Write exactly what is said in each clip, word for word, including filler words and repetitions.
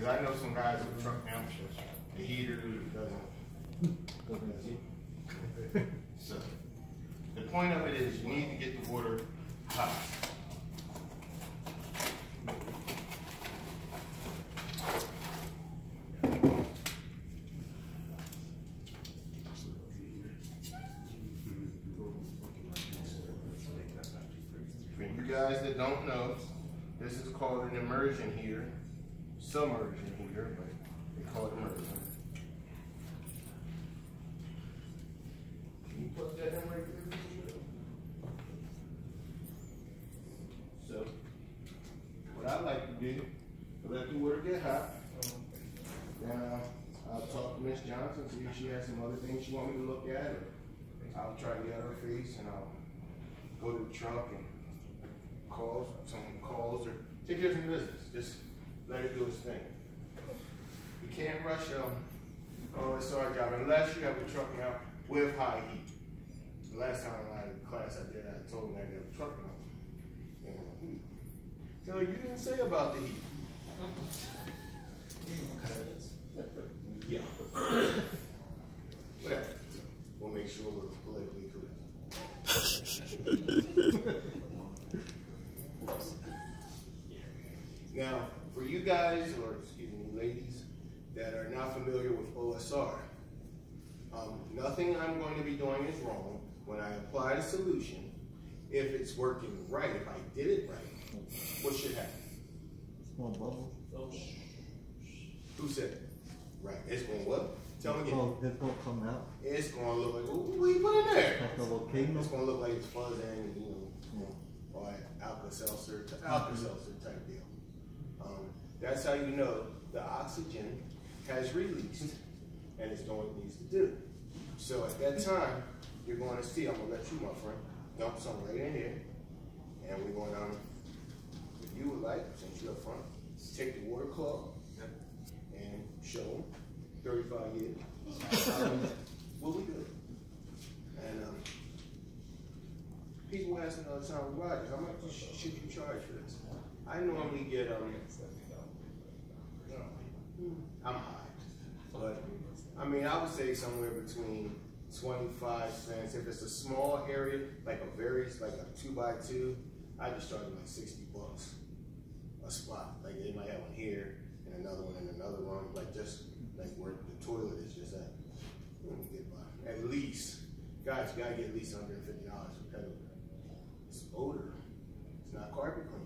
I know some guys with truck now, the heater doesn't, doesn't So, the point of it is you need to get the water hot. For you guys that don't know, this is called an immersion heater, submersion heater, but they call it immersion. Can you put that in right there? So, what I like to do, let the water get hot. Then uh, I'll talk to Miss Johnson, see if she has some other things she wants me to look at, or I'll try to get her face, and I'll go to the truck and calls, someone calls, or take care of some business. Just let it do its thing. You can't rush um, oh, it's our job unless you have a truck now with high heat. The last time I had a class I did, I told them I had a truck now. And, so you didn't say about the heat. Yeah. Whatever. We'll make sure we're politically correct. Now, for you guys, or excuse me, ladies, that are not familiar with O S R, um, nothing I'm going to be doing is wrong. When I apply the solution, if it's working right, if I did it right, what should happen? Small bubble. Who said it? Right. It's going to what? Tell me again. It's going to come out. It's going to look like, well, what do you put in there? Like a volcano. It's going to look like it's fuzzing, you know, yeah. Or Alka-Seltzer, Alka-Seltzer type deal. Um, that's how you know the oxygen has released and it's doing what it needs to do. So at that time, you're going to see, I'm going to let you, my friend, dump some right in here. And we're going to, if you would like, since you're up front, take the water cloth and show them thirty-five years. Um, what we do. And um, people asking all the time, Roger, how much should you charge for this? I normally get, um, I'm high, but I mean, I would say somewhere between twenty-five cents. If it's a small area, like a very, like a two by two, I just charge like sixty bucks a spot. Like they might have one here and another one in another room, like just like where the toilet is just at. Get by. At least, guys, you gotta get at least one hundred fifty dollars for pedal. It's odor. It's not carpet clean.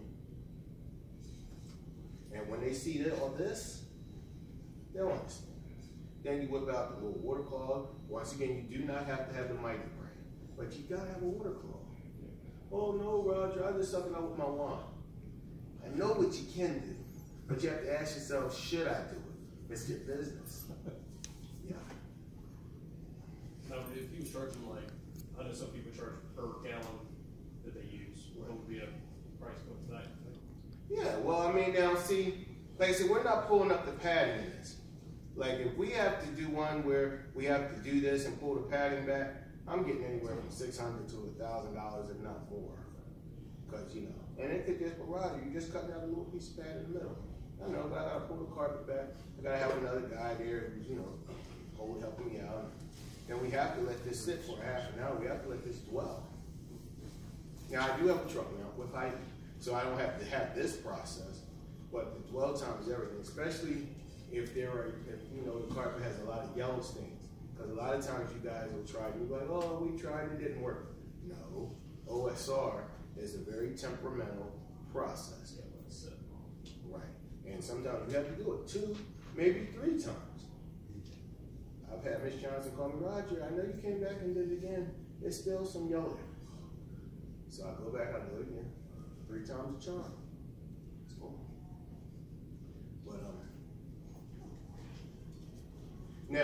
And when they see that, all this, they'll understand. Then you whip out the little water cloth. Once again, you do not have to have the mighty brand, but you gotta have a water cloth. Oh no, Roger, I just suck it out with my wand. I know what you can do, but you have to ask yourself, should I do it? It's your business. Yeah. Now, if you was charging like, I know some people charge per gallon that they use, what would be a price point for that? Yeah, well, I mean, now see, like I said, we're not pulling up the padding in this. Like, if we have to do one where we have to do this and pull the padding back, I'm getting anywhere from six hundred dollars to one thousand dollars, if not more. Because, you know, and it could just, but Roger, you're just cutting out a little piece of pad in the middle. I know, but I gotta pull the carpet back. I gotta have another guy there who's, you know, hold helping me out. Then we have to let this sit for half an hour. We have to let this dwell. Now, I do have a truck now with height, so I don't have to have this process. But the dwell time is everything, especially if there are, if, you know, the carpet has a lot of yellow stains. Because a lot of times you guys will try, you'll be like, oh, we tried, it didn't work. No, O S R is a very temperamental process. Right. And sometimes you have to do it two, maybe three times. I've had Miss Johnson call me, Roger, I know you came back and did it again. There's still some yellow there. So I go back, I do it again. Three times a charm. It's cool. But, um, now,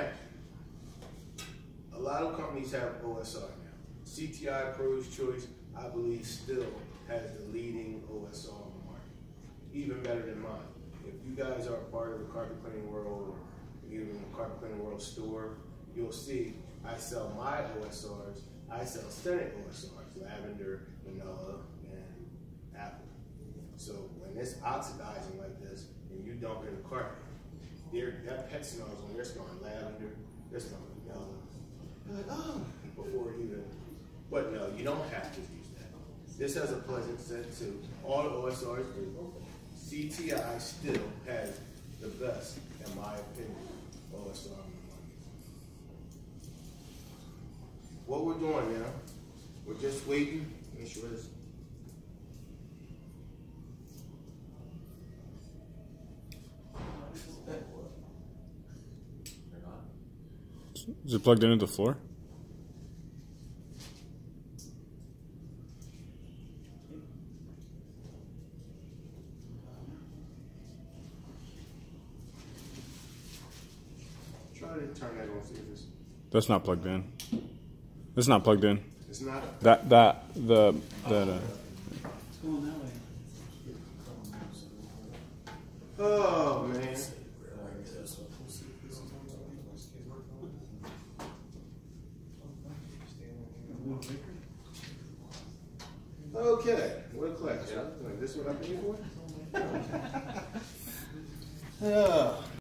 a lot of companies have O S R now. C T I Pro's Choice, I believe, still has the leading O S R on the market, even better than mine. If you guys are a part of the Carpet Cleaning World or even the Carpet Cleaning World store, you'll see I sell my O S Rs. I sell scented O S Rs, lavender, vanilla, and apple. So when it's oxidizing like this and you dump it in the carpet, their, that pet smells when they're smelling lavender, they're smelling yellow. You're like, oh, before it even, but no, you don't have to use that. This has a pleasant scent too. All the O S Rs do. C T I still has the best, in my opinion, O S R on the market. What we're doing now, we're just waiting, make sure this. Is it plugged into the floor? Try to turn that on, see if it's, That's not plugged in. It's not plugged in. it's not. That that the that uh. It's going that way. Oh man. Okay, what a class, huh? Like this what I paid for? Oh.